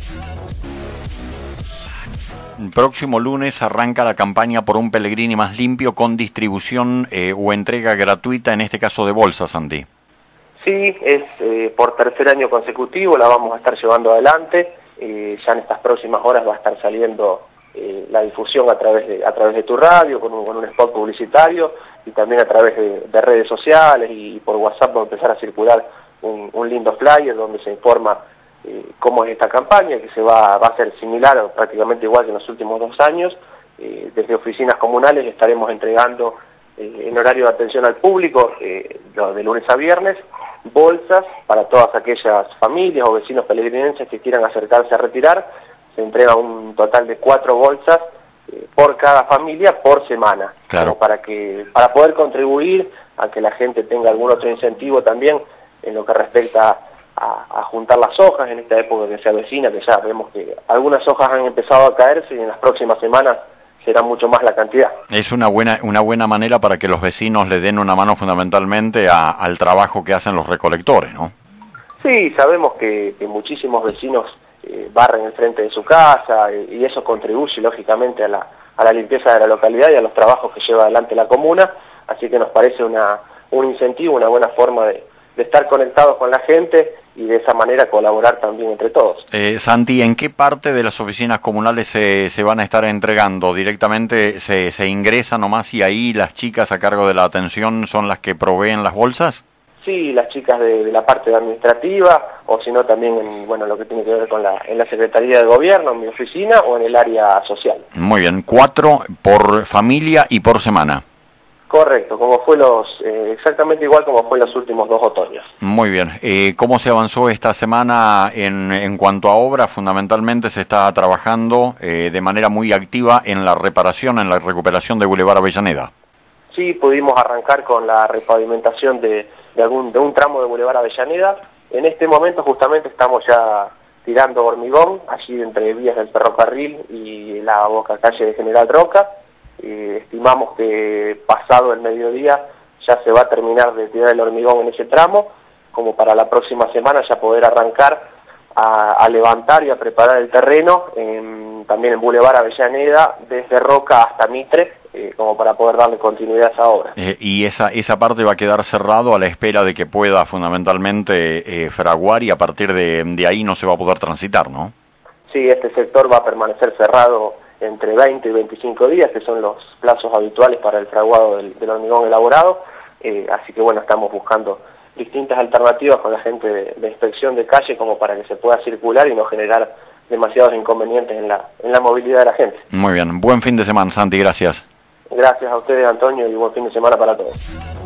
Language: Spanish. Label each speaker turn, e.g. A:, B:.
A: El próximo lunes arranca la campaña por un Pellegrini más limpio con distribución o entrega gratuita, en este caso de bolsas, Santi.
B: Sí, es por tercer año consecutivo, la vamos a estar llevando adelante. Ya en estas próximas horas va a estar saliendo la difusión a través de tu radio, con un spot publicitario, y también a través de redes sociales, y por WhatsApp va a empezar a circular un lindo flyer donde se informa cómo es esta campaña, que va a ser similar o prácticamente igual que en los últimos 2 años. Desde oficinas comunales estaremos entregando en horario de atención al público, de lunes a viernes, bolsas para todas aquellas familias o vecinos pelegrinenses que quieran acercarse a retirar. Se entrega un total de 4 bolsas por cada familia por semana,
A: claro,
B: para poder contribuir a que la gente tenga algún otro incentivo también en lo que respecta a juntar las hojas en esta época que se avecina, que ya vemos que algunas hojas han empezado a caerse y en las próximas semanas será mucho más la cantidad.
A: Es una buena manera para que los vecinos le den una mano fundamentalmente al trabajo que hacen los recolectores, ¿no?
B: Sí, sabemos que muchísimos vecinos barren el frente de su casa, y eso contribuye lógicamente a la limpieza de la localidad y a los trabajos que lleva adelante la comuna, así que nos parece un incentivo, una buena forma de estar conectados con la gente y de esa manera colaborar también entre todos.
A: Santi, ¿en qué parte de las oficinas comunales se van a estar entregando? ¿Directamente se ingresa nomás y ahí las chicas a cargo de la atención son las que proveen las bolsas?
B: Sí, las chicas de la parte administrativa, o si no también en lo que tiene que ver con en la Secretaría de Gobierno, en mi oficina, o en el área social.
A: Muy bien, 4 por familia y por semana.
B: Correcto, exactamente igual como fue los últimos 2 otoños.
A: Muy bien. ¿Cómo se avanzó esta semana en cuanto a obra? Fundamentalmente se está trabajando de manera muy activa en la reparación, en la recuperación de Boulevard Avellaneda.
B: Sí, pudimos arrancar con la repavimentación de un tramo de Boulevard Avellaneda. En este momento justamente estamos ya tirando hormigón, allí entre vías del ferrocarril y la boca calle de General Roca. Estimamos que pasado el mediodía ya se va a terminar de tirar el hormigón en ese tramo, como para la próxima semana ya poder arrancar a levantar y a preparar el terreno, también en Boulevard Avellaneda, desde Roca hasta Mitre, como para poder darle continuidad a esa obra.
A: Y esa parte va a quedar cerrado a la espera de que pueda fundamentalmente fraguar, y a partir de ahí no se va a poder transitar, ¿no?
B: Sí, este sector va a permanecer cerrado entre 20 y 25 días, que son los plazos habituales para el fraguado del hormigón elaborado, así que bueno, estamos buscando distintas alternativas con la gente de inspección de calle como para que se pueda circular y no generar demasiados inconvenientes en la movilidad de la gente.
A: Muy bien, buen fin de semana, Santi, gracias.
B: Gracias a ustedes, Antonio, y buen fin de semana para todos.